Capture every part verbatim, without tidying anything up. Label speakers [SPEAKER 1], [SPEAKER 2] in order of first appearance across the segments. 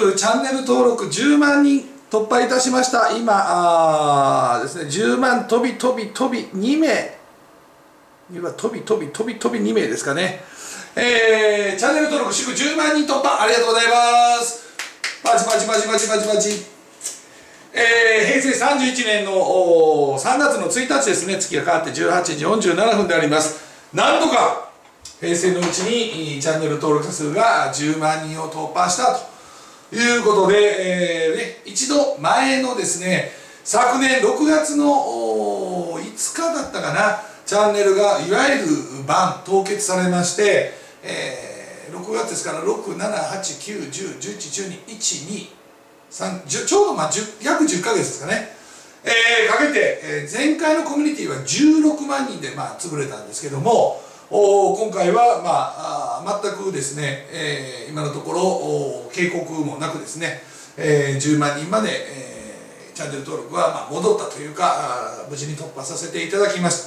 [SPEAKER 1] YouTube チャンネル登録じゅうまんにん突破いたしました。今あですね、じゅうまん飛び飛び飛びにめい、今飛び飛び飛び飛びにめいですかね。えー、チャンネル登録祝じゅうまんにん突破、ありがとうございます。パチパチパチパチパチパチ。えー、へいせいさんじゅういちねんのさんがつのついたちですね、月が変わってじゅうはちじよんじゅうななふんであります。なんとか平成のうちにチャンネル登録者数がじゅうまんにんを突破したということで、えーね、一度前のですね、昨年ろくがつのいつかだったかな、チャンネルがいわゆるバン凍結されまして、えー、ろくがつですからろく、しち、はち、きゅう、じゅう、じゅういち、じゅうに、いち、に、さん、ちょうどまあ約じゅっかげつですかね、えー、かけて、えー、前回のコミュニティはじゅうろくまんにんでまあ潰れたんですけども、お今回は、まあ、あ全くですね、えー、今のところ警告もなくですね、えー、じゅうまんにんまで、えー、チャンネル登録はまあ戻ったというか、無事に突破させていただきました。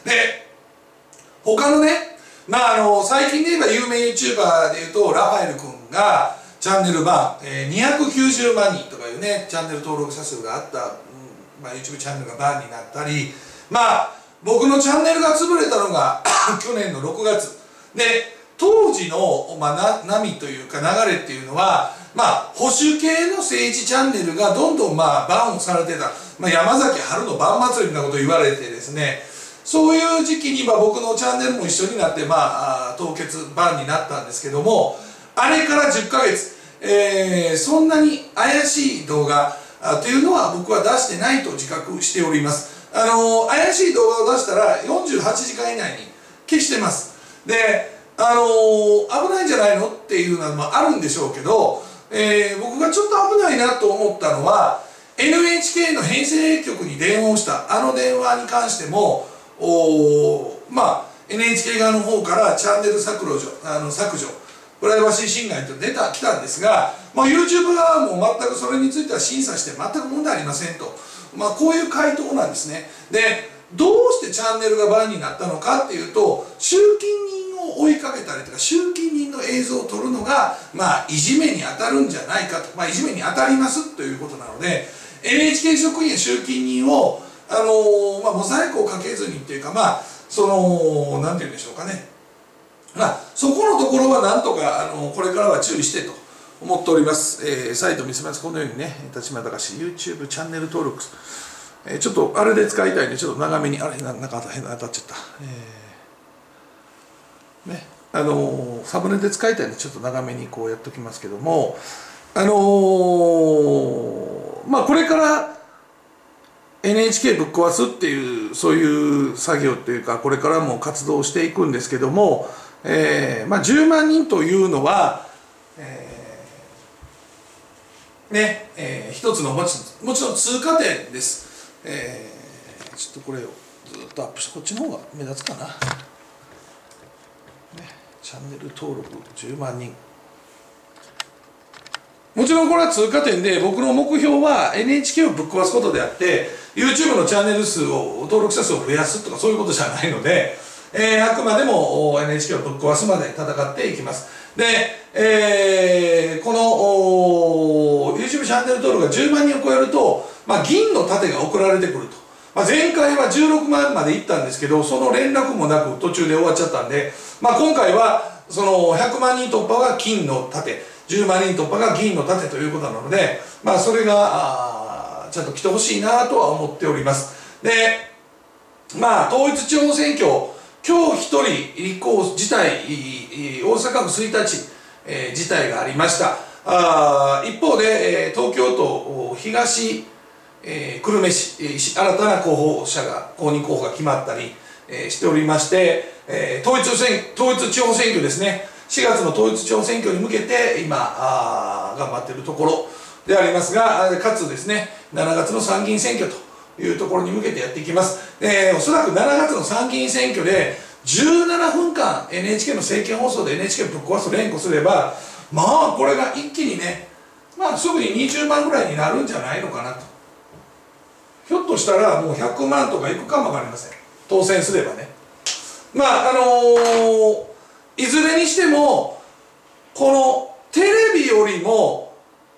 [SPEAKER 1] で、他のね、まあ、あの最近で言えば有名 YouTuber でいうとラファエル君がチャンネル版、えー、にひゃくきゅうじゅうまんにんとかいうねチャンネル登録者数があった、うんまあ、YouTube チャンネルがバンになったり、まあ僕のチャンネルが潰れたのが去年のろくがつで、当時の、まあ、な波というか流れっていうのは、まあ、保守系の政治チャンネルがどんどん、まあ、バンをされてた、まあ、山崎春のバン祭りみたいなことを言われてですね、そういう時期に、まあ、僕のチャンネルも一緒になって、まあ、凍結バンになったんですけども、あれからじゅっかげつ、えー、そんなに怪しい動画というのは僕は出してないと自覚しております。あのー、怪しい動画を出したらよんじゅうはちじかん以内に消してます。で、あのー、危ないんじゃないのっていうのもあるんでしょうけど、えー、僕がちょっと危ないなと思ったのは エヌエイチケー の編成局に電話をしたあの電話に関しても、おまあ エヌエイチケー 側の方からチャンネル削除あの削除プライバシー侵害と出た来たんですが、まあ、YouTube 側も全くそれについては審査して全く問題ありませんと、まあ、こういう回答なんですね。で、どうしてチャンネルがバンになったのかっていうと、集金人を追いかけたりとか集金人の映像を撮るのが、まあ、いじめに当たるんじゃないかと、まあ、いじめに当たりますということなので エヌエイチケー 職員や集金人をあのーまあ、モザイクをかけずにっていうか、まあそのなんて言うんでしょうかね、まあ、そこのところはなんとか、あのー、これからは注意してと思っております。えー、サイト見せます。このようにね、立花隆 YouTube チャンネル登録、えー、ちょっとあれで使いたいんでちょっと長めに、あれなんか変な当たっちゃった、えー、ね、あのー、サムネで使いたいんでちょっと長めにこうやっておきますけども、あのー、まあこれからエヌエイチケー ぶっ壊すっていうそういう作業っていうか、これからも活動していくんですけども、えーまあ、じゅうまんにんというのは、えー、ね、えー、一つのもちもちろん通過点です。えー、ちょっとこれをずっとアップしてこっちの方が目立つかな、ね、チャンネル登録じゅうまんにん、もちろんこれは通過点で、僕の目標は エヌエイチケー をぶっ壊すことであって YouTube のチャンネル数を登録者数を増やすとかそういうことじゃないので、えー、あくまでも エヌエイチケー をぶっ壊すまで戦っていきます。で、えー、この YouTube チャンネル登録がじゅうまんにんを超えると、まあ、銀の盾が送られてくると、まあ、前回はじゅうろくまんまでいったんですけど、その連絡もなく途中で終わっちゃったんで、まあ、今回はそのひゃくまんにん突破が金の盾、じゅうまんにん突破が銀の盾ということなので、まあ、それがちゃんと来てほしいなとは思っております。で、まあ統一地方選挙、今日一人立候補自体、大阪府吹田市、えー、自体がありました。あ一方で、えー、東京都東、えー、久留米市、えー、新たな候補者が公認候補が決まったり、えー、しておりまして、えー、統一選統一地方選挙ですね、しがつの統一地方選挙に向けて今あ頑張っているところでありますが、かつですねしちがつの参議院選挙というところに向けてやっていきます。えー、おそらくしちがつの参議院選挙でじゅうななふんかん エヌエイチケー の政見放送で エヌエイチケー ぶっ壊す連呼すれば、まあこれが一気にね、まあすぐににじゅうまんぐらいになるんじゃないのかなと。ひょっとしたらもうひゃくまんとかいくかもわかりません、当選すればね。まああのー、いずれにしてもこのテレビよりも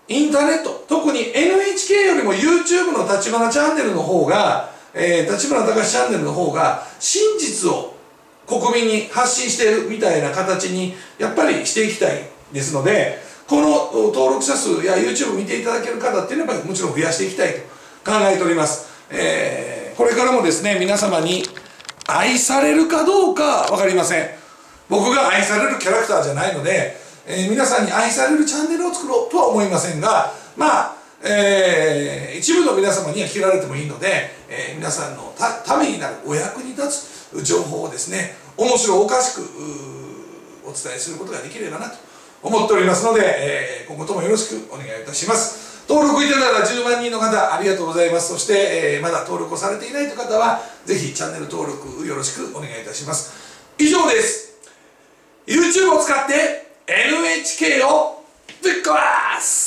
[SPEAKER 1] インターネット、特に エヌエイチケー よりも YouTube の立花チャンネルの方が、えー、立花隆チャンネルの方が真実を国民に発信しているみたいな形にやっぱりしていきたいですので、この登録者数や YouTube 見ていただける方っていうのはもちろん増やしていきたいと考えております。えー、これからもですね、皆様に愛されるかどうか分かりません。僕が愛されるキャラクターじゃないので、えー、皆さんに愛されるチャンネルを作ろうとは思いませんが、まあ、えー、一部の皆様には切られてもいいので、えー、皆さんの た, ためになるお役に立つ情報をですね、面白おかしくお伝えすることができればなと思っておりますので、えー、今後ともよろしくお願いいたします。登録いただいたじゅうまんにんの方、ありがとうございます。そして、えー、まだ登録をされていないという方はぜひチャンネル登録よろしくお願いいたします。以上です。 YouTube を使って エヌエイチケー をぶっ壊す。